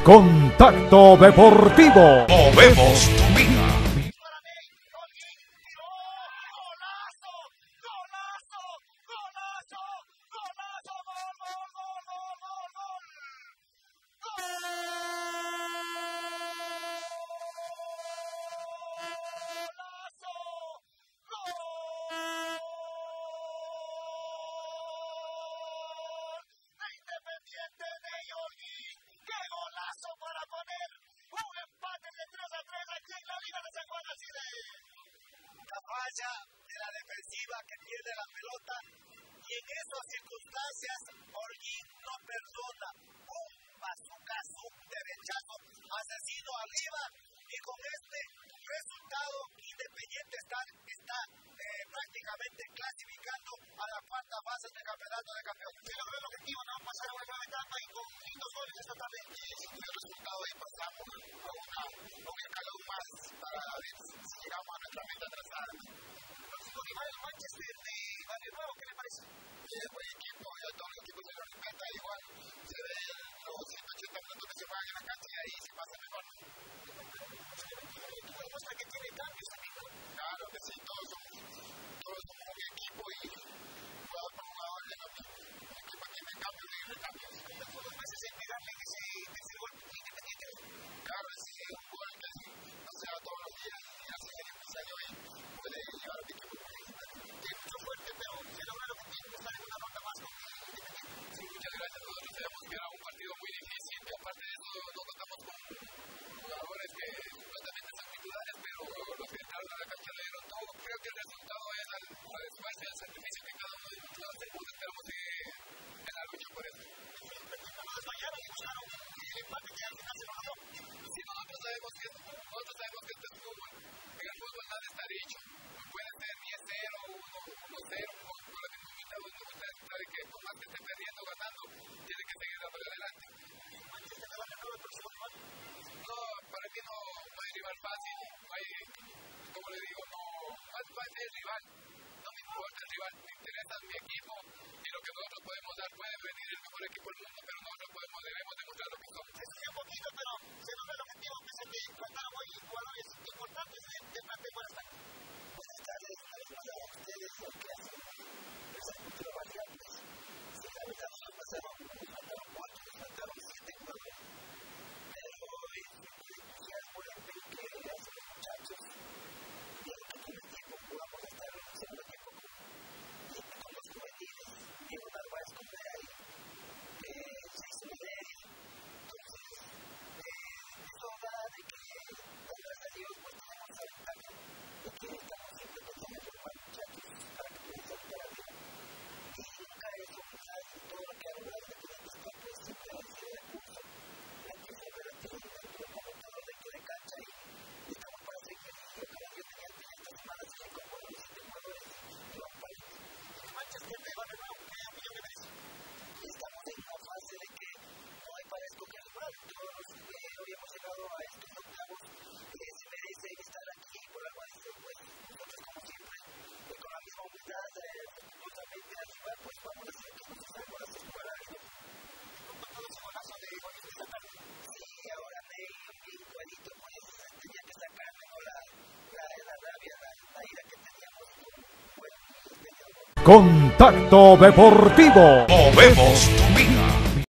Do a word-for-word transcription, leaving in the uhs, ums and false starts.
Contacto Deportivo. Movemos tu vida. Independiente de Holguín, qué golazo para poner un empate de tres a tres aquí en la Liga de San Juan Alcide. La falla de la defensiva que pierde la pelota y en esas circunstancias Holguín no perdona un bazucazo, un derechazo asesino arriba y con este resultado Independiente está, está eh, prácticamente clasificando a la cuarta fase del campeonato de campeones. Se logró el objetivo, no pasar a una nueva etapa y con lindos goles esta tarde. Y con el resultado ahí pasamos a una, a un escalón más para ver si llegamos a nuestra meta trazada. Próximo rival el Manchester de Barrio Nuevo, ¿qué le parece? Sí, es buen equipo, ya todos los equipos se lo respetan igual. Se ve los ciento ochenta minutos que se juegan en la cancha y ahí se pasa mejor. Demuestra que tiene cambios aquí, ¿no? Claro que sí, todos somos, todos somos un equipo y jugador por jugador de la misma. El equipo tiene cambios y recambios. Todos los meses sentirán en ese, ese gol Independiente. Claro, ese es un gol que no se da todos los días y así es necesario y puede llevar al equipo. Tiene mucho fuerte, pero se logra lo que tiene que estar en una ronda más con Independiente. Sí, muchas gracias. Nosotros sabemos que era un partido muy difícil, que aparte de eso no contamos con jugadores que supuestamente son titulares, pero los que entraron a la cancha le dieron todo. Creo que el resultado es al, al esfuerzo y al sacrificio que cada uno de nosotros hacemos. Esperamos que en la lucha por eso. No desmayaron y buscaron el empate que al final se logró. Sí, nosotros sabemos que nosotros sabemos que esto es fútbol. En el fútbol nada está dicho. No puede ser diez cero, uno cero, por la misma mitad. Uno sabe que por más que esté perdiendo o ganando, tiene que seguir dándole adelante. ¿Manchester te va a ganar el próximo rival? No, para mí no, no hay rival fácil. Hay, como le digo, no, más fácil el rival. No me importa el rival, me interesa mi equipo y lo que nosotros podemos dar. Puede venir el mejor equipo del mundo, pero nosotros podemos, debemos demostrar lo que somos. Eso es un poquito, pero se logra el objetivo que se te faltaron hoy jugadores importantes de, de parte. Buenas tardes. Buenas tardes, a ustedes, lo que hacen esas culturas variantes. Si la verdad nos ha pasado, nos faltaron cuatro, nos faltaron siete jugadores. Pero es muy entusiasmo el empeño que hacen los muchachos. Y en que con el tiempo podamos estar en un segundo equipo con, con los juveniles. Y un Narváez como de ahí, que se hizo minerio. Entonces, eh, eso da de que, gracias a Dios, pues tenemos esa ventaja de que estamos siempre pensando en formar muchachos para que puedan salir a la vida. Y nunca eso, quizás en todo lo que ha logrado de diferentes campos, siempre ha sido de curso. La que siempre la tiene dentro como todo dentro de cancha y estamos para seguir. Y ojalá yo tenía esta semana cinco jugadores, siete jugadores que van para el Manchester de Barrio Nuevo, ¿qué opinión me merece? Estamos en una fase de que no hay para escoger rival. Todos los que hoy hemos llegado a estos octavos eh, se merecen estar aquí por algo de eso, pues nosotros como siempre, pues, con la misma humildad, eh, respetuosamente al rival, pues vamos a hacer que nos salgamos a hacer jugar a ellos. Con todo ese golazo de goles de esta tarde. Sí, ahora me igualito, pues tenía que sacarme, ¿no? La, la, la rabia, la, la ira que teníamos con, bueno, Contacto Deportivo. Movemos